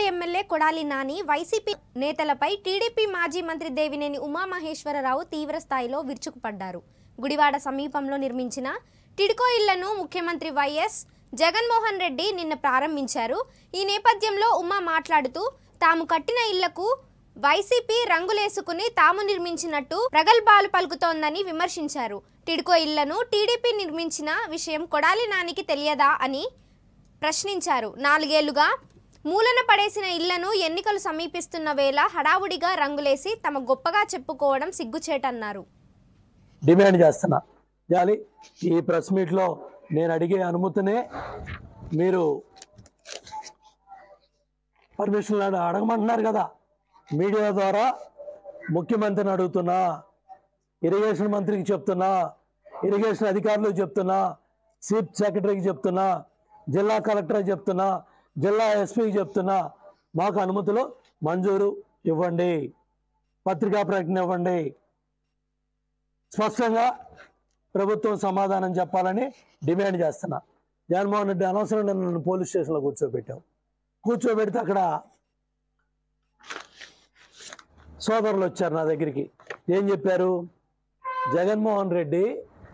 MLA Kodali Nani YCP నేతలపై టీడీపీ మాజీ మంత్రి దేవినేని ఉమామహేశ్వరరావు తీవ్ర స్థాయిలో విరుచుకుపడ్డారు. గుడివాడ సమీపంలో నిర్మించిన టిడ్కో ఇళ్లను ముఖ్యమంత్రి వైఎస్ జగన్మోహన్ రెడ్డి నిన్న ప్రారంభించారు. ఈ నేపథ్యంలో ఉమా మాట్లాడుతూ తాము కట్టిన ఇళ్లకు వైసీపీ రంగులేసుకుని తాము నిర్మించినట్టు ప్రగల్భాలు పలుకుతోందని విమర్శించారు. టిడ్కో ఇళ్లను టీడీపీ నిర్మించిన విషయం కొడాలి నానికి తెలియదా అని ప్రశ్నించారు. 4 ఏళ్లుగా మూలన పడేసిన ఇళ్లను ఎన్నికలు సమీపిస్తున్న వేళ హడావుడిగా రంగులేసి తమ గొప్పగా చెప్పుకోవడం సిగ్గుచేటన్నారు. డిమాండ్ చేస్తున్నా జాలి ఈ ప్రెస్ మీట్లో నేను అడిగే అనుమతినే మీరు పర్మిషన్ అడగమంటున్నారు కదా. మీడియా ద్వారా ముఖ్యమంత్రిని అడుగుతున్నా, ఇరిగేషన్ మంత్రికి చెప్తున్నా, ఇరిగేషన్ అధికారులకు చెప్తున్నా, చీఫ్ సెక్రటరీకి చెప్తున్నా, జిల్లా కలెక్టర్కి చెప్తున్నా, జిల్లా ఎస్పీకి చెప్తున్నా, మాకు అనుమతులు మంజూరు ఇవ్వండి, పత్రికా ప్రకటన ఇవ్వండి, స్పష్టంగా ప్రభుత్వం సమాధానం చెప్పాలని డిమాండ్ చేస్తున్నా. జగన్మోహన్ రెడ్డి అనవసరంగా నన్ను పోలీస్ స్టేషన్లో కూర్చోబెడితే అక్కడ సోదరులు వచ్చారు నా దగ్గరికి. ఏం చెప్పారు? జగన్మోహన్ రెడ్డి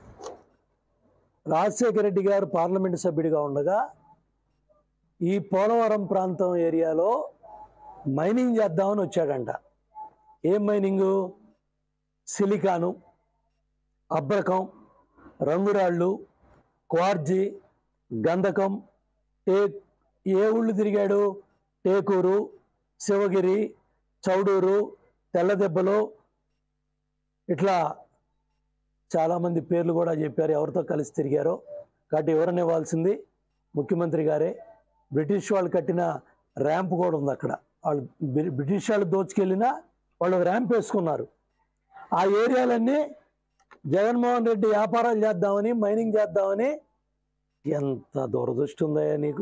రాజశేఖర రెడ్డి గారు పార్లమెంటు సభ్యుడిగా ఉండగా ఈ పోలవరం ప్రాంతం ఏరియాలో మైనింగ్ చేద్దామని వచ్చాడంట. ఏం మైనింగు? సిలికాను, అబ్రకం, రంగురాళ్ళు, క్వార్జీ, గంధకం. ఏ ఊళ్ళు తిరిగాడు? టేకూరు, శివగిరి, చౌడూరు, తెల్లదెబ్బలు, ఇట్లా చాలామంది పేర్లు కూడా చెప్పారు ఎవరితో కలిసి తిరిగారో. కాబట్టి ఎవరని ఇవ్వాల్సింది ముఖ్యమంత్రి గారే. బ్రిటిష్ వాళ్ళు కట్టిన ర్యాంప్ కూడా ఉంది అక్కడ. వాళ్ళు బ్రిటిష్ వాళ్ళు దోచుకెళ్ళినా వాళ్ళు ర్యాంప్ వేసుకున్నారు. ఆ ఏరియాలన్నీ జగన్మోహన్ రెడ్డి వ్యాపారాలు చేద్దామని, మైనింగ్ చేద్దామని. ఎంత దురదృష్టి ఉందయ్యా నీకు!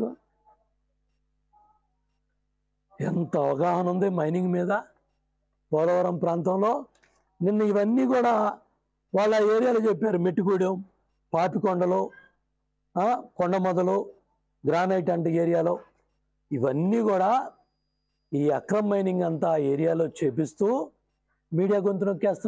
ఎంత అవగాహన ఉంది మైనింగ్ మీద పోలవరం ప్రాంతంలో. నిన్న ఇవన్నీ కూడా వాళ్ళ ఏరియాలో చెప్పారు. మెట్టుగూడెం, పాపికొండలు, కొండమొదలు, గ్రానైట్ అంటే ఏరియాలో ఇవన్నీ కూడా ఈ అక్రమ్ మైనింగ్ అంతా ఆ ఏరియాలో చేపిస్తూ మీడియా గొంతు నొక్కేస్తున్నారు.